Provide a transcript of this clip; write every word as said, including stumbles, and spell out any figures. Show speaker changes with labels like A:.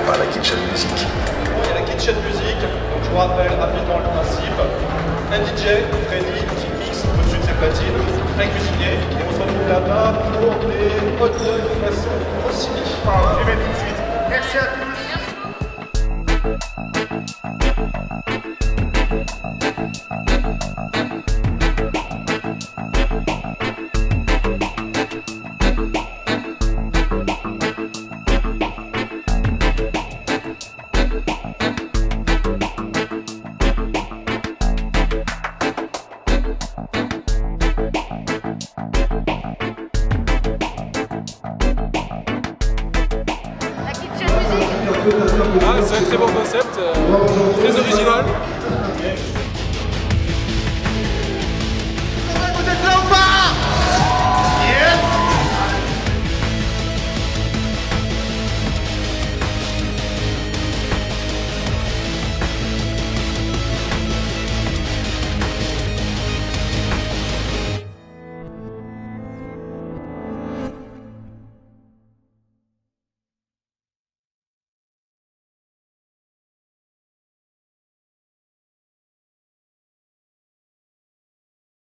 A: par la Kitchen Music.
B: Il y a la Kitchen Music, donc je vous rappelle rapidement le principe. Un D J, Freddy, qui mixe au-dessus de ses platines, un cuisinier, et on se retrouve là-bas pour des hot dogs de façon Rossini. Enfin, je vais tout de suite. Merci à tous.
C: Ah, c'est un très bon concept, euh, très original.